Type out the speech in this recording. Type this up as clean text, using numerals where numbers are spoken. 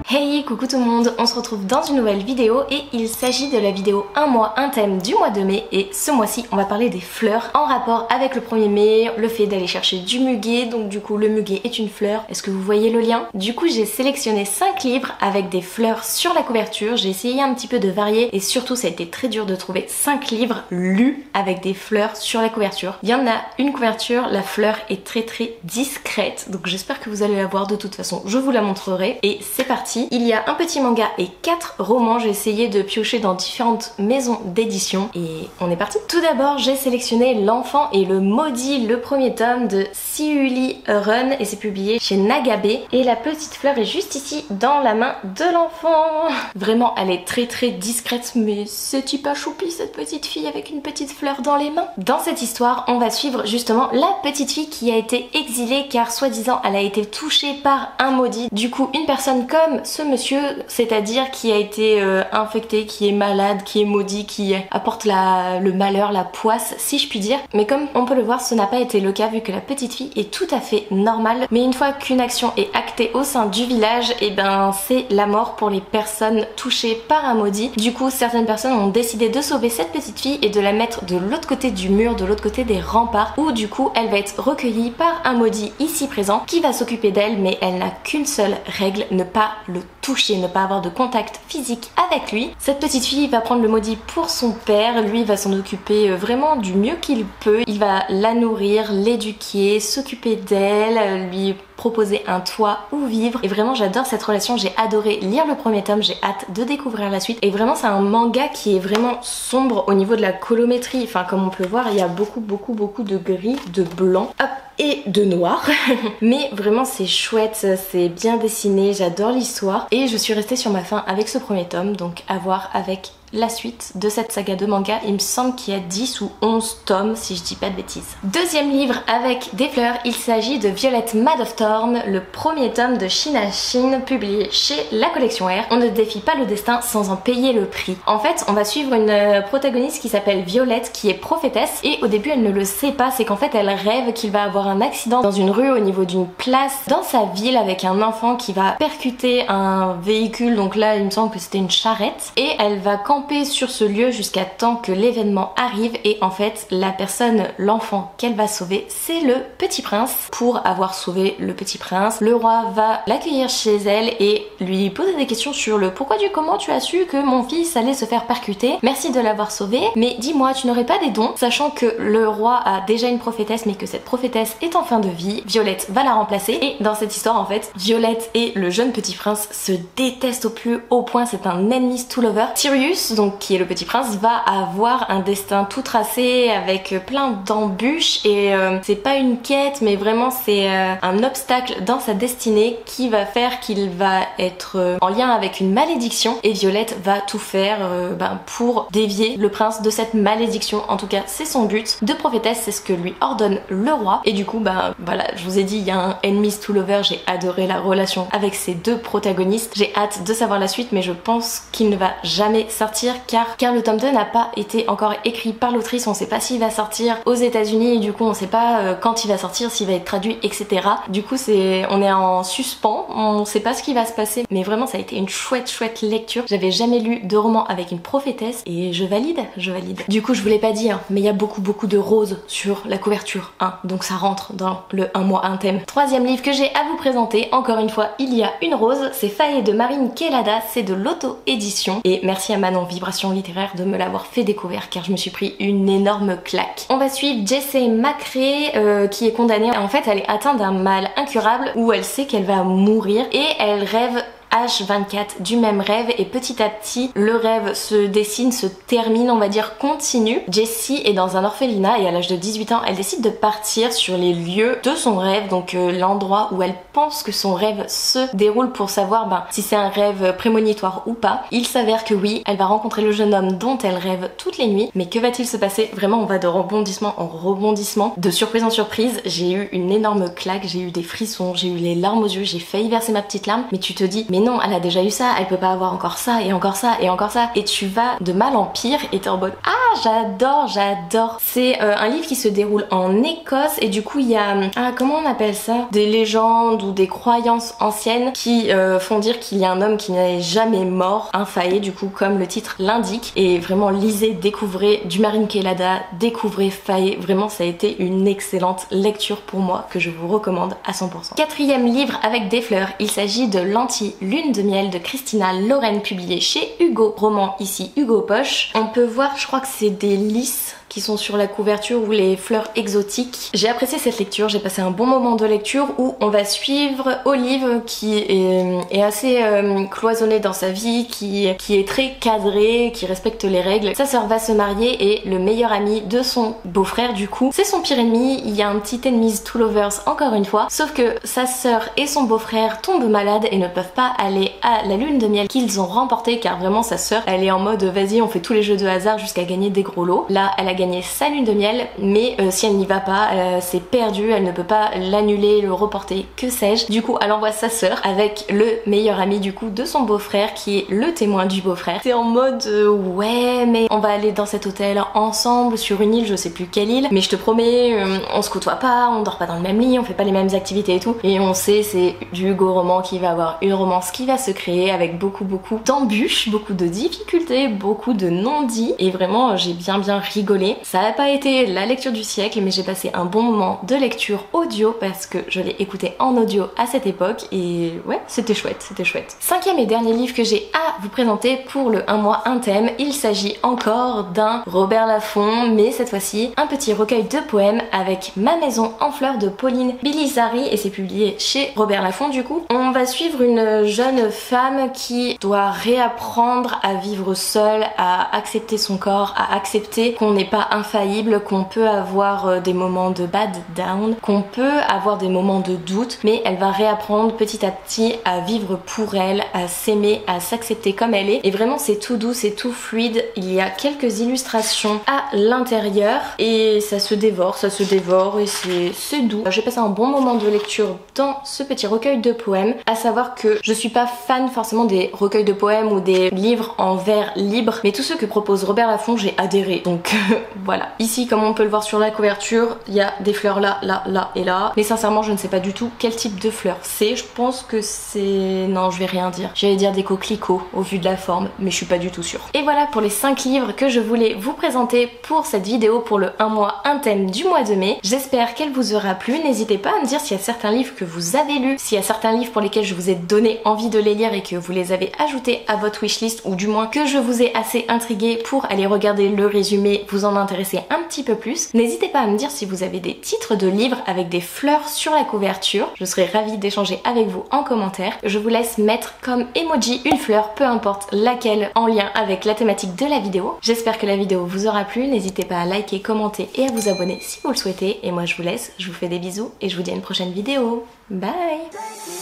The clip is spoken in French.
Hey, coucou tout le monde, on se retrouve dans une nouvelle vidéo et il s'agit de la vidéo 1 mois, un thème du mois de mai. Et ce mois-ci on va parler des fleurs en rapport avec le 1er mai, le fait d'aller chercher du muguet. Donc du coup le muguet est une fleur, est-ce que vous voyez le lien? Du coup j'ai sélectionné 5 livres avec des fleurs sur la couverture. J'ai essayé un petit peu de varier et surtout ça a été très dur de trouver 5 livres lus avec des fleurs sur la couverture. Il y en a une couverture, la fleur est très discrète, donc j'espère que vous allez la voir. De toute façon je vous la montrerai et c'est parti. Il y a un petit manga et 4 romans. J'ai essayé de piocher dans différentes maisons d'édition et on est parti. Tout d'abord j'ai sélectionné L'Enfant et le Maudit, le premier tome de Siuli Run et c'est publié chez Nagabe. Et la petite fleur est juste ici dans la main de l'enfant. Vraiment elle est très discrète, mais c'est hyper choupi cette petite fille avec une petite fleur dans les mains. Dans cette histoire on va suivre justement la petite fille qui a été exilée car soi-disant elle a été touchée par un maudit. Du coup une personne comme ce monsieur, c'est-à-dire qui a été infecté, qui est malade, qui est maudit, qui apporte le malheur, la poisse si je puis dire. Mais comme on peut le voir ce n'a pas été le cas vu que la petite fille est tout à fait normale. Mais une fois qu'une action est actée au sein du village, et ben c'est la mort pour les personnes touchées par un maudit. Du coup certaines personnes ont décidé de sauver cette petite fille et de la mettre de l'autre côté du mur, de l'autre côté des remparts, où du coup elle va être recueillie par un maudit ici présent qui va s'occuper d'elle, mais elle n'a qu'une seule règle, ne pas le toucher, ne pas avoir de contact physique avec lui. Cette petite fille va prendre le maudit pour son père, lui va s'en occuper vraiment du mieux qu'il peut. Il va la nourrir, l'éduquer, s'occuper d'elle, lui proposer un toit où vivre. Et vraiment j'adore cette relation, j'ai adoré lire le premier tome, j'ai hâte de découvrir la suite. Et vraiment c'est un manga qui est vraiment sombre au niveau de la colométrie. Enfin comme on peut voir il y a beaucoup de gris, de blanc, hop, et de noir. Mais vraiment c'est chouette, c'est bien dessiné, j'adore l'histoire. Et je suis restée sur ma faim avec ce premier tome, donc à voir avec la suite de cette saga de manga. Il me semble qu'il y a 10 ou 11 tomes si je dis pas de bêtises. Deuxième livre avec des fleurs, il s'agit de Violette Mad of Thorn, le premier tome de Shina Shin publié chez la collection R. On ne défie pas le destin sans en payer le prix. En fait on va suivre une protagoniste qui s'appelle Violette qui est prophétesse et au début elle ne le sait pas, c'est qu'en fait elle rêve qu'il va avoir un accident dans une rue au niveau d'une place dans sa ville avec un enfant qui va percuter un véhicule, donc là il me semble que c'était une charrette, et elle va camper sur ce lieu jusqu'à temps que l'événement arrive. Et en fait la personne, l'enfant qu'elle va sauver, c'est le petit prince. Pour avoir sauvé le petit prince, le roi va l'accueillir chez elle et lui poser des questions sur le pourquoi du comment tu as su que mon fils allait se faire percuter, merci de l'avoir sauvé, mais dis-moi tu n'aurais pas des dons, sachant que le roi a déjà une prophétesse mais que cette prophétesse est en fin de vie. Violette va la remplacer et dans cette histoire en fait Violette et le jeune petit prince se détestent au plus haut point, c'est un enemies to lover. Sirius, donc qui est le petit prince, va avoir un destin tout tracé avec plein d'embûches et c'est pas une quête mais vraiment c'est un obstacle dans sa destinée qui va faire qu'il va être en lien avec une malédiction et Violette va tout faire pour dévier le prince de cette malédiction. En tout cas c'est son but de prophétesse, c'est ce que lui ordonne le roi. Et du coup voilà, je vous ai dit il y a un enemies to lover, j'ai adoré la relation avec ces deux protagonistes, j'ai hâte de savoir la suite mais je pense qu'il ne va jamais sortir car le tome 2 n'a pas été encore écrit par l'autrice. On sait pas s'il va sortir aux États-Unis et du coup on sait pas quand il va sortir, s'il va être traduit, etc. Du coup on est en suspens, on sait pas ce qui va se passer, mais vraiment ça a été une chouette lecture. J'avais jamais lu de roman avec une prophétesse et je valide. Du coup je vous l'ai pas dit mais il y a beaucoup de roses sur la couverture, donc ça rentre dans le 1 mois un thème. Troisième livre que j'ai à vous présenter, encore une fois il y a une rose, c'est Faye de Marine Kelada, c'est de l'auto-édition et merci à Manon Vibration Littéraire de me l'avoir fait découvrir car je me suis pris une énorme claque. On va suivre Jessie Macrae qui est condamnée. En fait elle est atteinte d'un mal incurable où elle sait qu'elle va mourir et elle rêve H24 du même rêve et petit à petit le rêve se dessine, se termine, on va dire continue. Jessie est dans un orphelinat et à l'âge de 18 ans elle décide de partir sur les lieux de son rêve, donc l'endroit où elle pense que son rêve se déroule pour savoir si c'est un rêve prémonitoire ou pas. Il s'avère que oui, elle va rencontrer le jeune homme dont elle rêve toutes les nuits, mais que va-t-il se passer? Vraiment on va de rebondissement en rebondissement, de surprise en surprise. J'ai eu une énorme claque, j'ai eu des frissons, j'ai eu les larmes aux yeux, j'ai failli verser ma petite larme, mais tu te dis mais non, elle a déjà eu ça, elle peut pas avoir encore ça et encore ça et encore ça, et tu vas de mal en pire et t'es en mode ah j'adore. C'est un livre qui se déroule en Écosse et du coup il y a, comment on appelle ça, des légendes ou des croyances anciennes qui font dire qu'il y a un homme qui n'est jamais mort, un Fae du coup comme le titre l'indique. Et vraiment lisez, découvrez du Marine Kelada, découvrez Fae, vraiment ça a été une excellente lecture pour moi que je vous recommande à 100%. Quatrième livre avec des fleurs, il s'agit de L'Anti-Lune de miel de Christina Lauren, publié chez Hugo, roman ici Hugo Poche. On peut voir, je crois que c'est des lys qui sont sur la couverture ou les fleurs exotiques. J'ai apprécié cette lecture, j'ai passé un bon moment de lecture où on va suivre Olive qui est assez cloisonnée dans sa vie, qui est très cadrée, qui respecte les règles. Sa sœur va se marier et le meilleur ami de son beau-frère du coup, c'est son pire ennemi. Il y a un petit enemies to lovers encore une fois, sauf que sa sœur et son beau-frère tombent malades et ne peuvent pas aller à la lune de miel qu'ils ont remportée car vraiment sa sœur elle est en mode vas-y on fait tous les jeux de hasard jusqu'à gagner des gros lots. Là elle a gagné sa lune de miel mais si elle n'y va pas c'est perdu, elle ne peut pas l'annuler, le reporter, que sais-je. Du coup elle envoie sa sœur avec le meilleur ami du coup de son beau-frère qui est le témoin du beau-frère. C'est en mode ouais mais on va aller dans cet hôtel ensemble sur une île, je sais plus quelle île, mais je te promets on se côtoie pas, on dort pas dans le même lit, on fait pas les mêmes activités et tout. Et on sait c'est du Hugo roman qui va avoir une romance qui va se créer avec beaucoup d'embûches, beaucoup de difficultés, beaucoup de non-dits et vraiment j'ai bien rigolé. Ça n'a pas été la lecture du siècle mais j'ai passé un bon moment de lecture audio parce que je l'ai écouté en audio à cette époque et ouais c'était chouette. Cinquième et dernier livre que j'ai à vous présenter pour le 1 mois 1 thème, il s'agit encore d'un Robert Laffont mais cette fois-ci un petit recueil de poèmes avec Ma maison en fleurs de Pauline Bilisari et c'est publié chez Robert Laffont du coup. On va suivre une jeune femme qui doit réapprendre à vivre seule, à accepter son corps, à accepter qu'on n'est pas infaillible, qu'on peut avoir des moments de bad down, qu'on peut avoir des moments de doute, mais elle va réapprendre petit à petit à vivre pour elle, à s'aimer, à s'accepter comme elle est. Et vraiment c'est tout doux, c'est tout fluide, il y a quelques illustrations à l'intérieur et ça se dévore et c'est doux. J'ai passé un bon moment de lecture dans ce petit recueil de poèmes, à savoir que je suis pas fan forcément des recueils de poèmes ou des livres en vers libre, mais tous ceux que propose Robert Laffont j'ai adhéré, donc voilà. Ici comme on peut le voir sur la couverture, il y a des fleurs là et là, mais sincèrement je ne sais pas du tout quel type de fleurs c'est. Je pense que c'est... non je vais rien dire, j'allais dire des coquelicots au vu de la forme, mais je suis pas du tout sûre. Et voilà pour les 5 livres que je voulais vous présenter pour cette vidéo pour le 1 mois 1 thème du mois de mai. J'espère qu'elle vous aura plu, n'hésitez pas à me dire s'il y a certains livres que vous avez lus, s'il y a certains livres pour lesquels je vous ai donné envie de les lire et que vous les avez ajoutés à votre wishlist, ou du moins que je vous ai assez intrigué pour aller regarder le résumé, vous en intéresser un petit peu plus. N'hésitez pas à me dire si vous avez des titres de livres avec des fleurs sur la couverture, je serais ravie d'échanger avec vous en commentaire. Je vous laisse mettre comme emoji une fleur, peu importe laquelle, en lien avec la thématique de la vidéo. J'espère que la vidéo vous aura plu, n'hésitez pas à liker, commenter et à vous abonner si vous le souhaitez. Et moi je vous laisse, je vous fais des bisous et je vous dis à une prochaine vidéo. Bye!